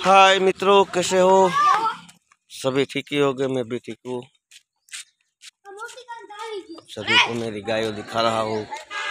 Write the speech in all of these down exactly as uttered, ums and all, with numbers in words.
हाय मित्रों, कैसे हो? सभी ठीक ही हो गए, मैं भी ठीक हूँ। सभी को मेरी गायों दिखा रहा हूँ।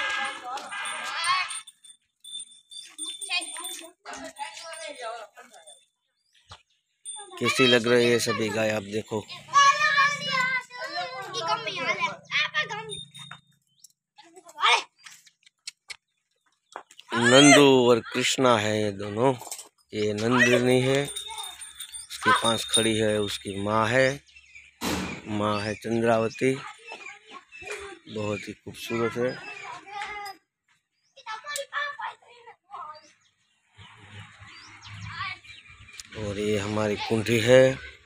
कैसी लग रही है सभी गाय, आप देखो। नंदू और कृष्णा है ये दोनों। ये नंदिनी है, उसके पास खड़ी है उसकी माँ है। माँ है चंद्रावती, बहुत ही खूबसूरत है। और ये हमारी कुंडी है।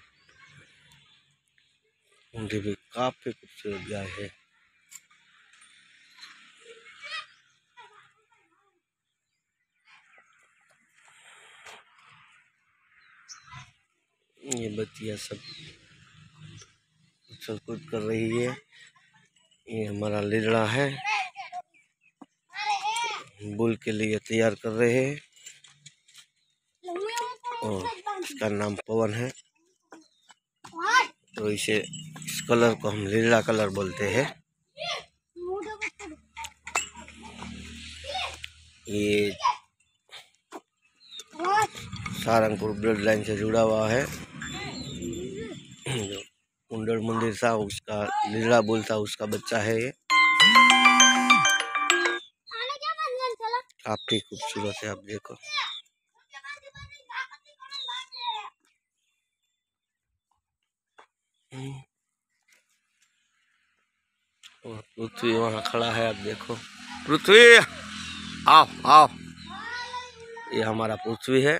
कुंडी भी काफी खूबसूरत गाय है। ये बच्चियां सब उछल कूद कर रही है। ये हमारा लीलड़ा है, बुल के लिए तैयार कर रहे हैं। और इसका नाम पवन है, तो इसे इस कलर को हम लीलड़ा कलर बोलते हैं। ये सारंगपुर ब्लड लाइन से जुड़ा हुआ है। जो कुंडल मंदिर था उसका लीलड़ा बुल था, उसका बच्चा है ये। काफी खूबसूरत है, आप देखो। और पृथ्वी वहाँ खड़ा है, आप देखो। पृथ्वी आओ आओ, ये हमारा पृथ्वी है।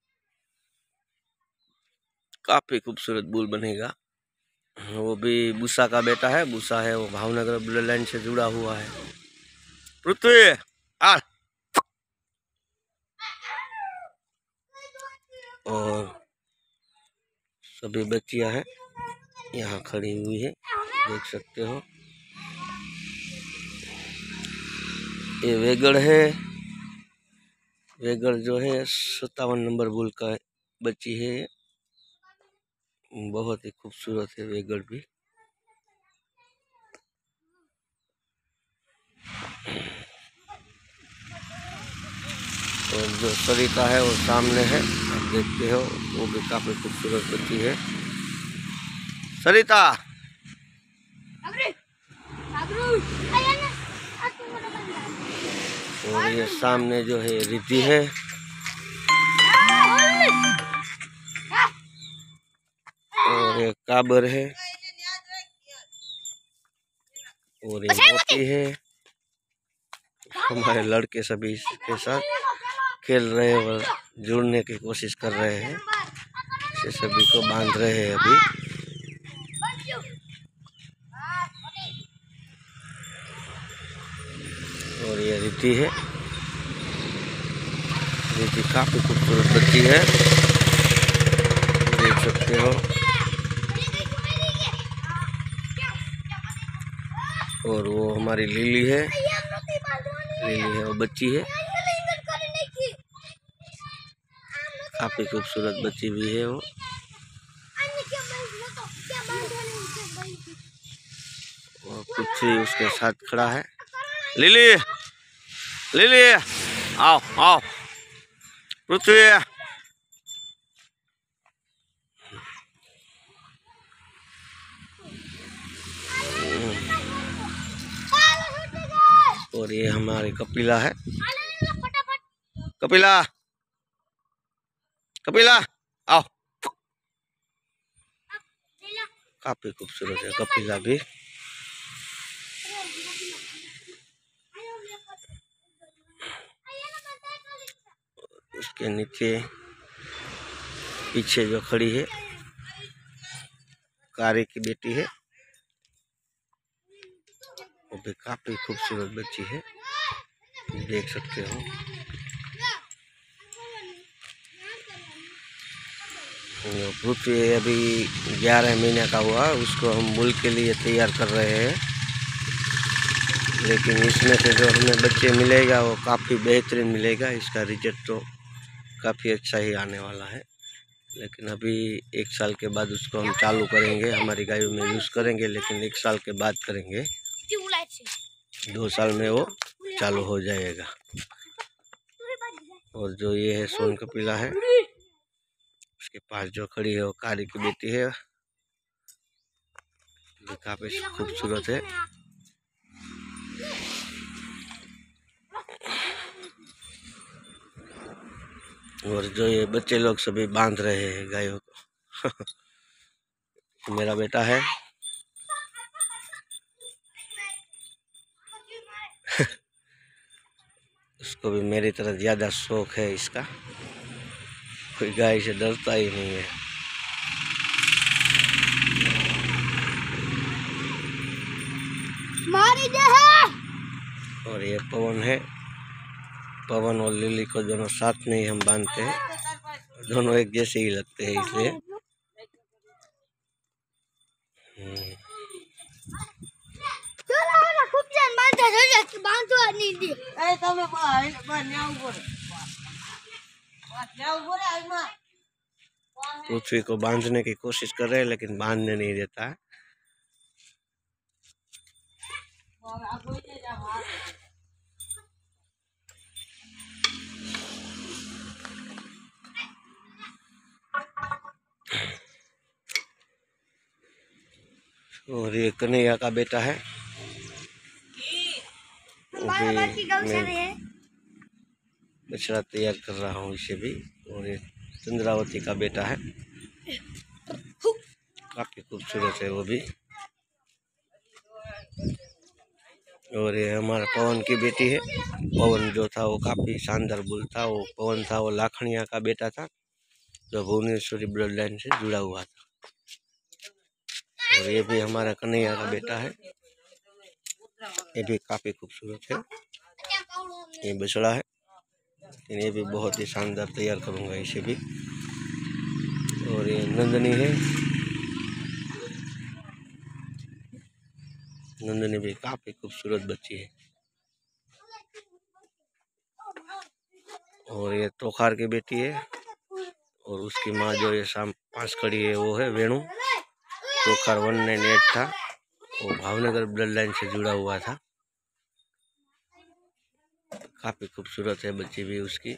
काफी खूबसूरत बुल बनेगा। वो भी बुसा का बेटा है। बुसा है वो भावनगर ब्लड लाइन से जुड़ा हुआ है। पृथ्वी आ। और सभी बच्चियां हैं यहाँ खड़ी हुई है, देख सकते हो। ये वेगड़ है। वेगड़ जो है सत्तावन नंबर बुल का बच्ची है। बहुत ही खूबसूरत है वेगड़ भी। और जो सरिता है वो सामने है, आप देखते हो। वो भी काफी खूबसूरत बच्ची है। सरिता और ये सामने जो है रिद्धि है। और ये काबर है। और ये मोती है। हमारे लड़के सभी इसके साथ खेल रहे हैं और जुड़ने की कोशिश कर रहे हैं। इसे सभी को बांध रहे हैं अभी। और ये रिद्धि है। रिद्धि काफी खूबसूरत बच्ची है, देख सकते हो। और वो हमारी लिली है। लिली है वो बच्ची है। काफी खूबसूरत बच्ची भी है वो। और पृथ्वी उसके साथ खड़ा है। लिली लिली आओ आओ पृथ्वी। और ये हमारी कपिला है। कपिला कपिला आओ। काफी खूबसूरत है कपिला भी। उसके नीचे पीछे जो खड़ी है कारे की बेटी है, वो भी काफी खूबसूरत बच्ची है, देख सकते हो। पृथ्वी अभी ग्यारह महीने का हुआ, उसको हम बुल के लिए तैयार कर रहे हैं। लेकिन इसमें से जो हमें बच्चे मिलेगा वो काफ़ी बेहतरीन मिलेगा। इसका रिजल्ट तो काफ़ी अच्छा ही आने वाला है। लेकिन अभी एक साल के बाद उसको हम चालू करेंगे, हमारी गायों में यूज़ करेंगे, लेकिन एक साल के बाद करेंगे। दो साल में वो चालू हो जाएगा। और जो ये है सोन कपिला है, उसके पास जो खड़ी है वो कारी की बेटी है, जो काफी खूबसूरत है। और जो ये बच्चे लोग सभी बांध रहे हैं गायों को मेरा बेटा है। उसको भी मेरी तरह ज्यादा शौक है इसका, कोई गाय से डरता ही नहीं है। मारी दे है। और ये पवन है, पवन और लिली को दोनों साथ में ही हम बांधते हैं, दोनों एक जैसे ही लगते हैं इसलिए। पृथ्वी को बांधने की कोशिश कर रहे हैं लेकिन बांधने नहीं देता है। और ये कन्हैया का बेटा है, मैं बछड़ा तैयार कर रहा हूँ इसे भी। और ये चंद्रावती का बेटा है, काफी खूबसूरत है वो भी। और ये हमारा पवन की बेटी है। पवन जो था वो काफी शानदार बुल था। वो पवन था वो लाखनिया का बेटा था, जो भुवनेश्वरी ब्लड लाइन से जुड़ा हुआ था। और ये भी हमारा कन्हैया का बेटा है, ये भी काफी खूबसूरत है। ये बछड़ा है, ये भी बहुत ही शानदार तैयार करूंगा इसे भी। और ये नंदनी है, नंदनी भी काफी खूबसूरत बच्ची है। और ये तोखार की बेटी है, और उसकी माँ जो ये शाम पांच खड़ी है वो है वेणु। तोखार वन नाइन एट था, वो भावनगर ब्लड लाइन से जुड़ा हुआ था। काफी खूबसूरत है बच्ची भी उसकी।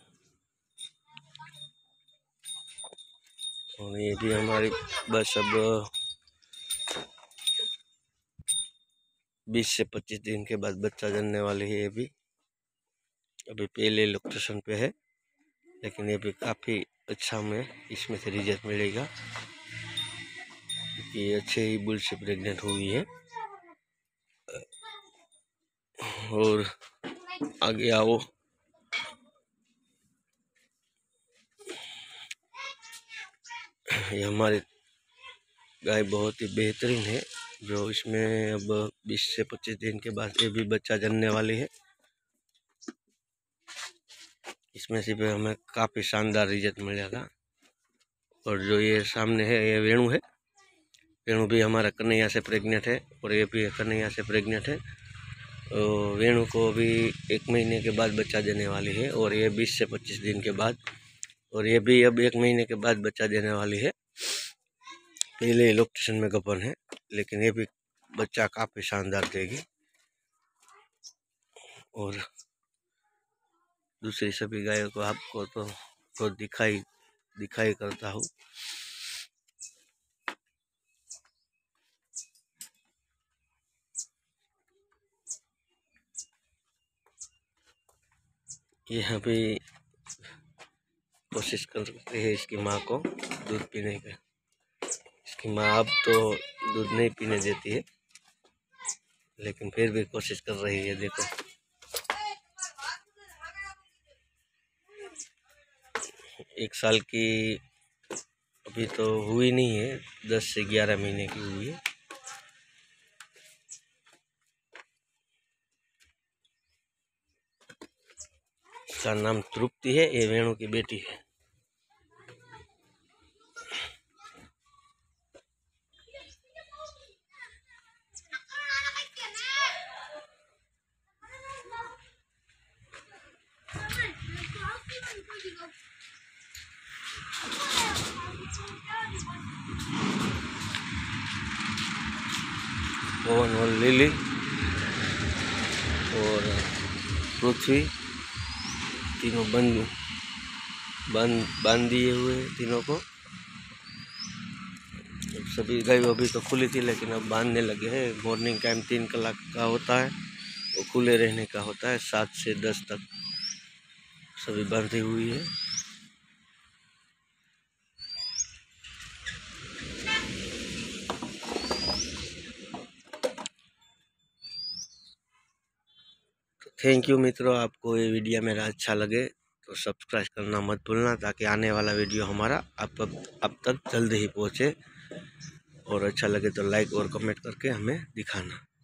और ये भी हमारी बस अब बीस से पच्चीस दिन के बाद बच्चा जनने वाली है। ये भी अभी पहले लोकेशन पे है, लेकिन ये भी काफी अच्छा हमें इसमें से रिजल्ट मिलेगा कि अच्छे ही बुल से प्रेग्नेंट हुई है। और आगे आओ, ये हमारी गाय बहुत ही बेहतरीन है, जो इसमें अब बीस से पच्चीस दिन के बाद ये भी बच्चा जनने वाली है। इसमें से भी हमें काफी शानदार रिजल्ट मिलेगा। और जो ये सामने है ये वेणु है, वेणु भी हमारा कन्हैया से प्रेग्नेंट है, और ये भी कन्हैया से प्रेग्नेंट है। तो वेणु को अभी एक महीने के बाद बच्चा देने वाली है, और ये बीस से पच्चीस दिन के बाद। और ये भी अब एक महीने के बाद बच्चा देने वाली है। पहले लोकेशन में गपन है, लेकिन ये भी बच्चा काफी शानदार देगी। और दूसरी सभी गायों को आपको तो, तो दिखाई दिखाई करता हूँ। ये अभी कोशिश करते हैं इसकी माँ को दूध पीने का। इसकी माँ अब तो दूध नहीं पीने देती है, लेकिन फिर भी कोशिश कर रही है। देखो एक साल की अभी तो हुई नहीं है, दस से ग्यारह महीने की हुई है। इसका नाम तृप्ति है, ये वेणु की बेटी है। पवन और लिली और पृथ्वी तीनों बंद बंद बांध दिए हुए तीनों को। सभी गाय अभी तो खुली थी लेकिन अब बांधने लगे हैं। मॉर्निंग टाइम तीन कलाक का होता है, वो खुले रहने का होता है। सात से दस तक सभी बांधी हुई है। थैंक यू मित्रों, आपको ये वीडियो मेरा अच्छा लगे तो सब्सक्राइब करना मत भूलना, ताकि आने वाला वीडियो हमारा आप अब तक जल्द ही पहुँचे। और अच्छा लगे तो लाइक और कमेंट करके हमें दिखाना।